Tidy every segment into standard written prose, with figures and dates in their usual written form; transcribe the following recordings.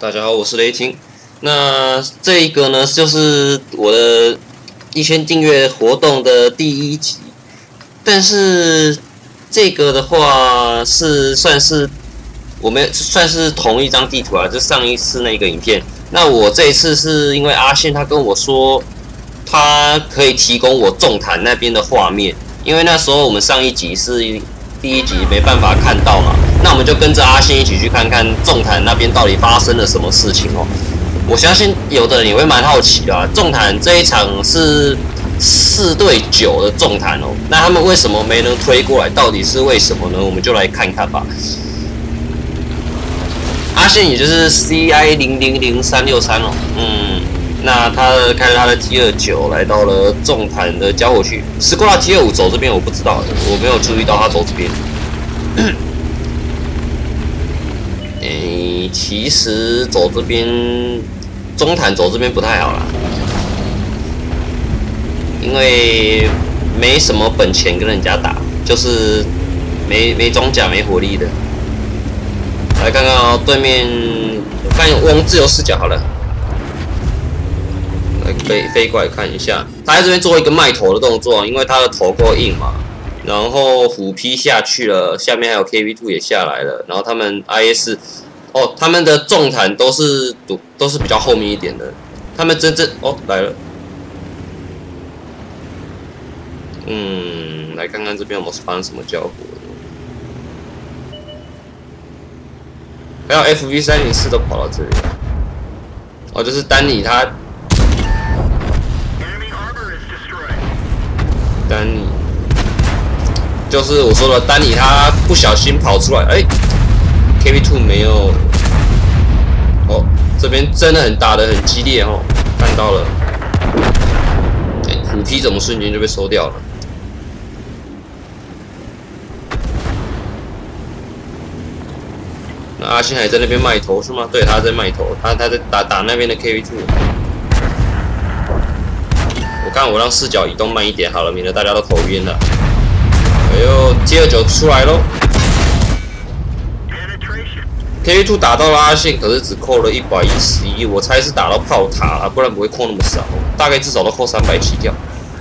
大家好，我是雷霆。那这一个呢，就是我的1000订阅活动的第1集。但是这个的话算是我们算是同一张地图啊，就上一次那个影片。那我这一次是因为阿宪他跟我说，他可以提供我纵坛那边的画面，因为那时候我们上一集是第1集没办法看到嘛。那我们就跟着阿宪一起去看看纵坛那边到底发生了什么事情哦。我相信有的人也会蛮好奇的啊，纵坛这一场是4对9的纵坛哦，那他们为什么没能推过来？到底是为什么呢？我们就来看看吧。阿宪也就是 CI 000363哦，那他开着他的 T29来到了纵坛的交火区。斯柯达 T25走这边我不知道，我没有注意到他走这边。其实走这边中坛走这边不太好啦，因为没什么本钱跟人家打，就是没装甲没火力的。来看看哦，对面看用自由视角好了，来飞过来看一下，他在这边做一个卖头的动作，因为他的头够硬嘛。然后虎劈下去了，下面还有 KV2 也下来了，然后他们 IS。哦，他们的纵坛都是比较后面一点的，他们真正来了，来看看这边有没有发生什么交火。还有 FV304都跑到这里了，哦，就是丹尼他，丹尼就是我说的丹尼他不小心跑出来，KV2 没有，这边真的打得很激烈哦，看到了，虎劈怎么瞬间就被收掉了？那阿信还在那边卖头是吗？对，他在卖头，他在打那边的 KV2。我看我让视角移动慢一点好了，免得大家都头晕了。T29出来喽。KV2 打到了阿信，可是只扣了111，我猜是打到炮塔了，不然不会扣那么少，大概至少都扣300起跳。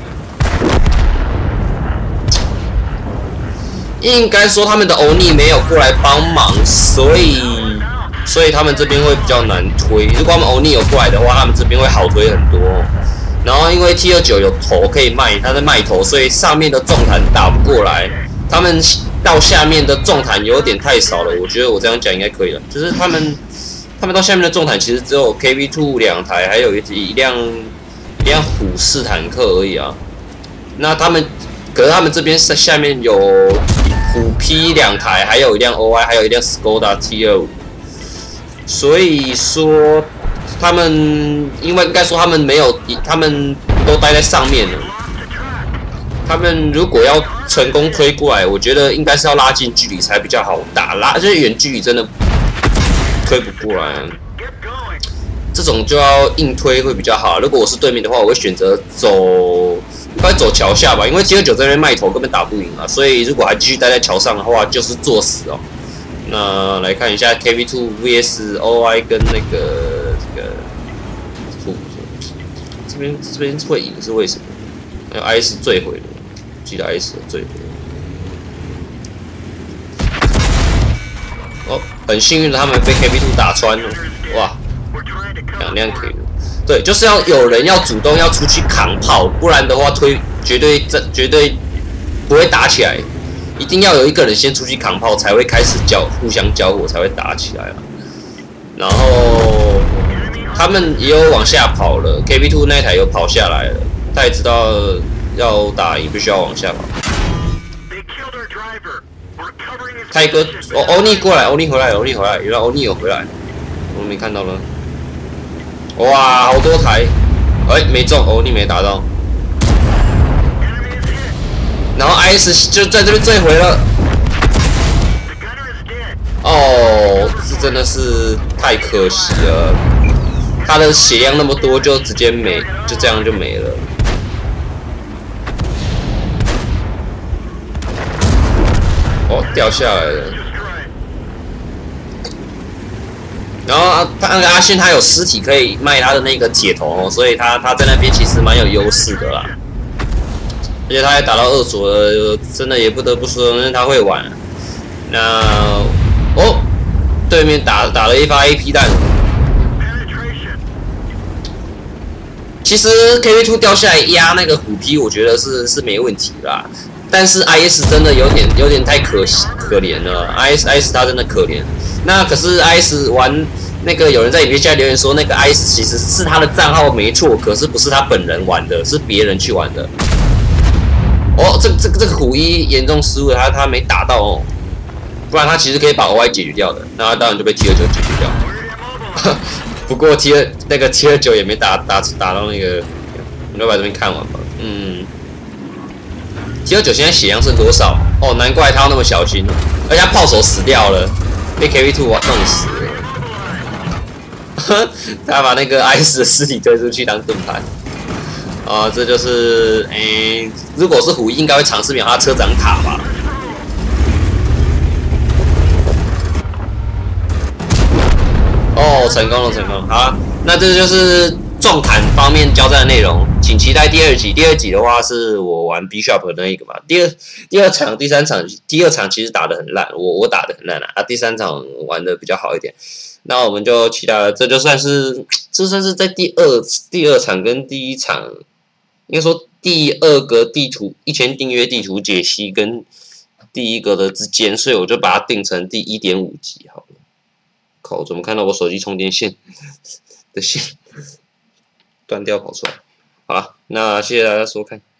应该说他们的欧尼没有过来帮忙，所以他们这边会比较难推。如果他们欧尼有过来的话，他们这边会好推很多。然后因为 T29有头可以卖，他在卖头，所以上面的纵坛打不过来，他们到下面的纵坛有点太少了，我觉得我这样讲应该可以了。就是他们到下面的纵坛其实只有 KV2 2台，还有一辆虎式坦克而已啊。那可是他们这边下面有虎 P 2台，还有一辆 OI， 还有一辆 Skoda T25， 所以说他们应该说他们没有，他们都待在上面了。他们如果要成功推过来，我觉得应该是要拉近距离才比较好打，就是远距离真的推不过来，这种就要硬推会比较好。如果我是对面的话，我会选择应该走桥下吧，因为T29在那边卖头根本打不赢啊，所以如果还继续待在桥上的话，就是作死哦。那来看一下 KV2 vs OI 跟那个这边会赢是为什么？还有 IS 坠毁了。记得 IS 最很幸运的他们被 KV2 打穿了，哇，2辆 K， 对，就是要有人要主动要出去扛炮，不然的话绝对不会打起来，一定要有一个人先出去扛炮，才会开始互相交火，才会打起来了。然后他们也有往下跑了 ，KV2 那台有跑下来了，他也知道。要打赢必须要往下跑。泰哥，欧尼过来，欧尼回来，原来欧尼有回来，我没看到了。哇，好多台，没中，欧尼没打到。然后 IS 就在这边坠毁了。这真的是太可惜了，他的血量那么多，就直接就这样就没了。掉下来了。 然后他那个阿信他有尸体可以卖他的那个铁头哦，所以他在那边其实蛮有优势的啦。而且他还打到2所了，真的也不得不说，因为他会玩。那哦，对面打了一发 AP 弹。其实 KV2 掉下来压那个虎皮，我觉得是没问题啦。但是 IS 真的有点太可怜了 ，IS 他真的可怜。那可是 IS 玩那个有人在影片下留言说，那个 IS 其实是他的账号没错，可是不是他本人玩的，是别人去玩的。哦，这个虎一严重失误，他没打到哦，不然他其实可以把 OY 解决掉的，那他当然就被 T29 解决掉。不过 T29 也没打到那个，你就把这边看完吧。T29 现在血量剩多少？哦，难怪他要那么小心，而且他炮手死掉了，被 KV2 弄死了。他把那个 IS 的尸体推出去当盾牌。这就是如果是虎一，应该会尝试秒他车长塔吧。哦，成功了，成功了。好啊，那这就是重坦方面交战的内容，请期待第2集。第2集的话是我玩 Bishop 的那一个嘛。第二场、第3场，第2场其实打得很烂，我打得很烂啊。第3场玩的比较好一点。那我们就期待了，这算是在第二场跟第1场，应该说第2个地图1000订阅地图解析跟第1个的之间，所以我就把它定成第1.5集好了。靠，怎么看到我手机充电线的线断掉跑出来？好了，那谢谢大家收看。